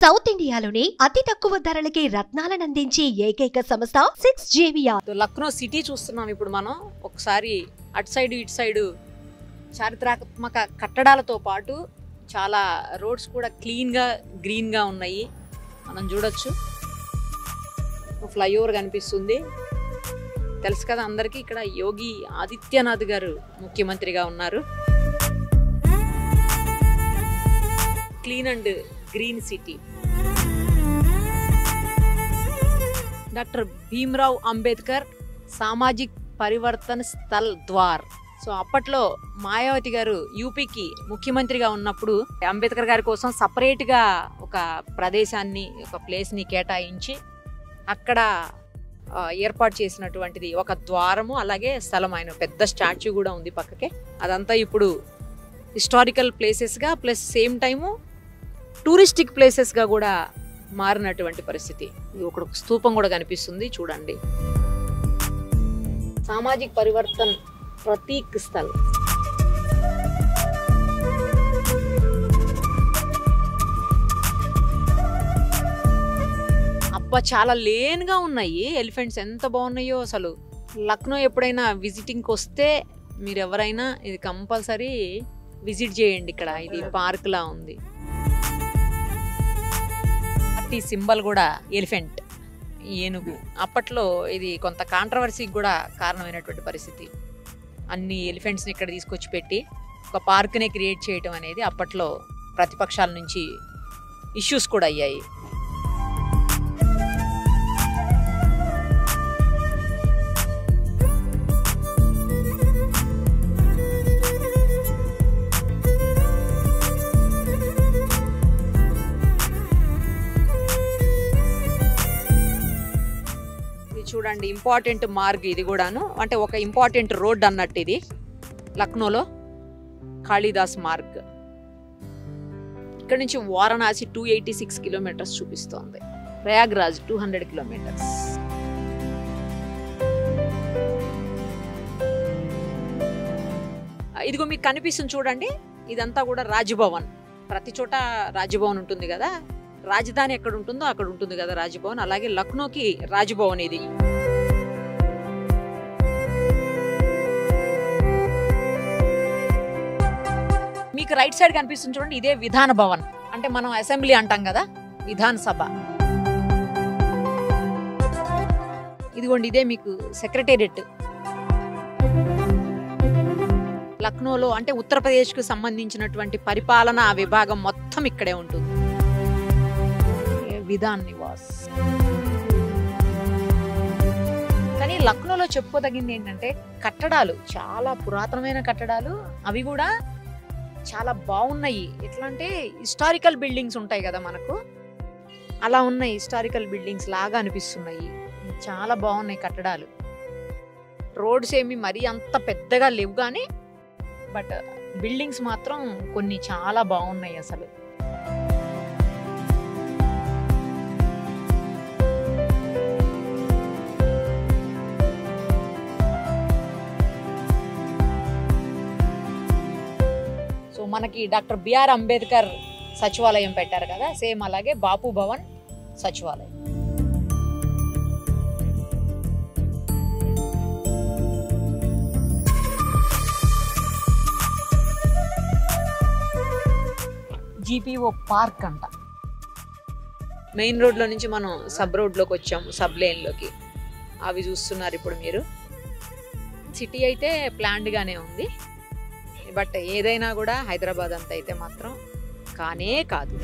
South ఇండియాలోనే అతి తక్కువ ధరలకి రత్నాలను అందించే ఏకైక సంస్థ 6JVR. లక్నో సిటీ చూస్తున్నాం ఇప్పుడు మనం. ఒకసారి అటు సైడ్ ఇటు సైడ్ చారిత్రాత్మక కట్టడాలతో పాటు చాలా రోడ్స్ కూడా క్లీన్గా గ్రీన్గా ఉన్నాయి. మనం చూడొచ్చు. ఫ్లైఓవర్ కనిపిస్తుంది. తెలుసు కదా అందరికీ, ఇక్కడ యోగి ఆదిత్యనాథ్ గారు ముఖ్యమంత్రిగా ఉన్నారు. Clean and green city. Doctor Bhimrao Ambedkar Samajik Parivartan Sthal ద్వార్. So అప్పట్లో మాయావతి గారు యూపీకి ముఖ్యమంత్రిగా ఉన్నప్పుడు అంబేద్కర్ గారి కోసం సపరేట్గా ఒక ప్రదేశాన్ని, ఒక ప్లేస్ని కేటాయించి అక్కడ ఏర్పాటు చేసినటువంటిది ఒక ద్వారము, అలాగే స్థలం. ఆయన పెద్ద స్టాచ్యూ కూడా ఉంది పక్కకే. అదంతా ఇప్పుడు హిస్టారికల్ ప్లేసెస్గా ప్లస్ సేమ్ టైము టూరిస్టిక్ ప్లేసెస్గా కూడా మారినటువంటి పరిస్థితి. ఒక స్తూపం కూడా కనిపిస్తుంది చూడండి. సామాజిక్ పరివర్తన్ ప్రతీక్ స్థల్. అబ్బా, చాలా లేన్గా ఉన్నాయి ఎలిఫెంట్స్. ఎంత బాగున్నాయో అసలు. లక్నో ఎప్పుడైనా విజిటింగ్కి వస్తే మీరు ఎవరైనా ఇది కంపల్సరీ విజిట్ చేయండి. ఇక్కడ ఇది పార్క్ లా ఉంది. పార్టీ సింబల్ కూడా ఎలిఫెంట్, ఏనుగు. అప్పట్లో ఇది కొంత కాంట్రవర్సీకి కూడా కారణమైనటువంటి పరిస్థితి. అన్ని ఎలిఫెంట్స్ని ఇక్కడ తీసుకొచ్చి పెట్టి ఒక పార్క్నే క్రియేట్ చేయటం అనేది అప్పట్లో ప్రతిపక్షాల నుంచి ఇష్యూస్ కూడా అయ్యాయి. చూడండి, ఇంపార్టెంట్ మార్గ్ ఇది కూడాను. అంటే ఒక ఇంపార్టెంట్ రోడ్ అన్నట్టు ఇది లక్నోలో. కాళిదాస్ మార్గ్. ఇక్కడ నుంచి వారణాసి 286 కిలోమీటర్స్ చూపిస్తోంది. ప్రయాగ్రాజ్ 200 కిలోమీటర్స్. ఇదిగో మీకు కనిపిస్తుంది చూడండి. ఇదంతా కూడా రాజ్భవన్. ప్రతి చోట రాజ్భవన్ ఉంటుంది కదా. రాజధాని ఎక్కడ ఉంటుందో అక్కడ ఉంటుంది కదా రాజ్భవన్. అలాగే లక్నోకి రాజ్భవన్ ఇది. మీకు రైట్ సైడ్ కనిపిస్తుంది చూడండి, ఇదే విధాన భవన్. అంటే మనం అసెంబ్లీ అంటాం కదా, విధాన సభ. ఇదిగోండి, ఇదే మీకు సెక్రటేరియట్. లక్నోలో అంటే ఉత్తరప్రదేశ్కు సంబంధించినటువంటి పరిపాలనా విభాగం మొత్తం ఇక్కడే ఉంటుంది. విధాన్ నివాస్. కానీ లక్నోలో చెప్పుకోదగింది ఏంటంటే కట్టడాలు చాలా పురాతనమైన కట్టడాలు. అవి కూడా చాలా బాగున్నాయి. ఎట్లా అంటే హిస్టారికల్ బిల్డింగ్స్ ఉంటాయి కదా మనకు, అలా ఉన్నాయి. హిస్టారికల్ బిల్డింగ్స్ లాగా అనిపిస్తున్నాయి. చాలా బాగున్నాయి కట్టడాలు. రోడ్స్ ఏమి మరీ అంత పెద్దగా లేవు కానీ, బట్ బిల్డింగ్స్ మాత్రం కొన్ని చాలా బాగున్నాయి అసలు. సో మనకి డాక్టర్ బిఆర్ అంబేద్కర్ సచివాలయం పెట్టారు కదా, సేమ్ అలాగే బాపు భవన్ సచివాలయం. జీపీఓ పార్క్ అంట. మెయిన్ రోడ్లో నుంచి మనం సబ్ రోడ్లోకి వచ్చాము, సబ్ లేన్లోకి. అవి చూస్తున్నారు ఇప్పుడు మీరు. సిటీ అయితే ప్లాన్డ్గానే ఉంది, బట్ ఏదైనా కూడా హైదరాబాద్ అంత అయితే మాత్రం కానే కాదు.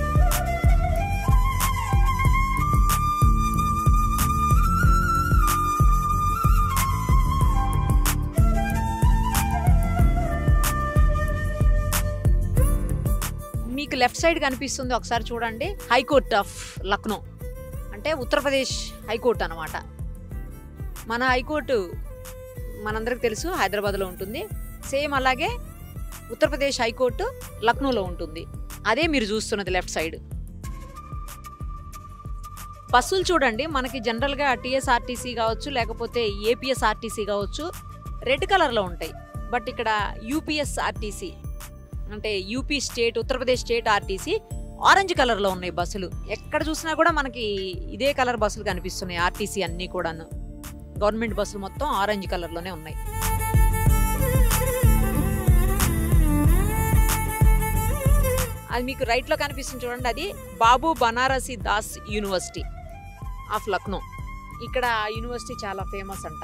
మీకు లెఫ్ట్ సైడ్ కనిపిస్తుంది, ఒకసారి చూడండి. హైకోర్ట్ ఆఫ్ లక్నో అంటే ఉత్తరప్రదేశ్ హైకోర్టు అనమాట. మన హైకోర్టు మనందరికి తెలుసు హైదరాబాద్లో ఉంటుంది. సేమ్ అలాగే ఉత్తరప్రదేశ్ హైకోర్టు లక్నోలో ఉంటుంది. అదే మీరు చూస్తున్నది లెఫ్ట్ సైడ్. బస్సులు చూడండి, మనకి జనరల్గా టీఎస్ఆర్టీసీ కావచ్చు, లేకపోతే ఏపీఎస్ఆర్టీసీ కావచ్చు, రెడ్ కలర్లో ఉంటాయి. బట్ ఇక్కడ యూపీఎస్ఆర్టీసీ అంటే UP state, Uttar Pradesh state RTC orange కలర్లో ఉన్నాయి బస్సులు. ఎక్కడ చూసినా కూడా మనకి ఇదే కలర్ బస్సులు కనిపిస్తున్నాయి. ఆర్టీసీ అన్నీ కూడాను గవర్నమెంట్ బస్సులు మొత్తం ఆరెంజ్ కలర్లోనే ఉన్నాయి. అది మీకు రైట్లో కనిపిస్తుంది చూడండి, అది బాబు బనారసి దాస్ యూనివర్సిటీ ఆఫ్ లక్నో. ఇక్కడ యూనివర్సిటీ చాలా ఫేమస్ అంట.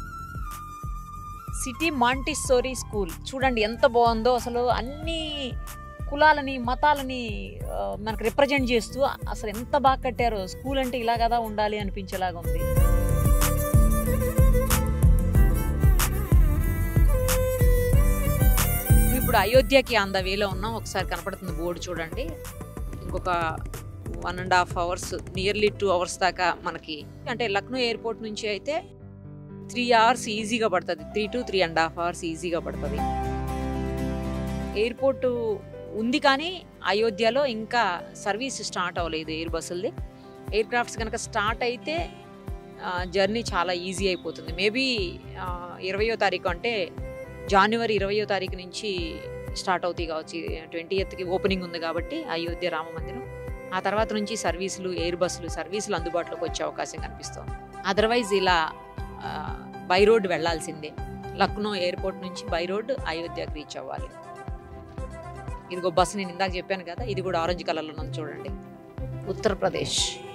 సిటీ మాంటిస్సోరీ స్కూల్ చూడండి ఎంత బాగుందో. అసలు అన్ని కులాలని మతాలని మనకు రిప్రజెంట్ చేస్తూ అసలు ఎంత బాగా కట్టారో. స్కూల్ అంటే ఇలా కదా ఉండాలి అనిపించేలాగా ఉంది. ఇప్పుడు అయోధ్యకి ఆన్ ద వేలో ఉన్నాం. ఒకసారి కనపడుతుంది బోర్డు చూడండి. ఇంకొక 1.5 hours, నియర్లీ 2 hours దాకా మనకి, అంటే లక్నో ఎయిర్పోర్ట్ నుంచి అయితే 3 hours ఈజీగా పడుతుంది. 3 to 3.5 hours ఈజీగా పడుతుంది. ఎయిర్పోర్టు ఉంది కానీ అయోధ్యలో ఇంకా సర్వీస్ స్టార్ట్ అవ్వలేదు ఎయిర్ బస్సులది. ఎయిర్ క్రాఫ్ట్స్ కనుక స్టార్ట్ అయితే జర్నీ చాలా ఈజీ అయిపోతుంది. మేబీ 20వ తారీఖు, అంటే జనవరి 20వ తారీఖు నుంచి స్టార్ట్ అవుతాయి కావచ్చు. 20th ఓపెనింగ్ ఉంది కాబట్టి అయోధ్య రామ మందిరం. ఆ తర్వాత నుంచి సర్వీసులు, ఎయిర్ బస్సులు సర్వీసులు అందుబాటులోకి వచ్చే అవకాశం కనిపిస్తుంది. అదర్వైజ్ ఇలా బై రోడ్ వెళ్లాల్సిందే. లక్నో ఎయిర్పోర్ట్ నుంచి బై రోడ్ అయోధ్యకి రీచ్ అవ్వాలి. ఇదిగో బస్సు నేను ఇందాక చెప్పాను కదా, ఇది కూడా ఆరెంజ్ కలర్లో ఉంది చూడండి. ఉత్తరప్రదేశ్.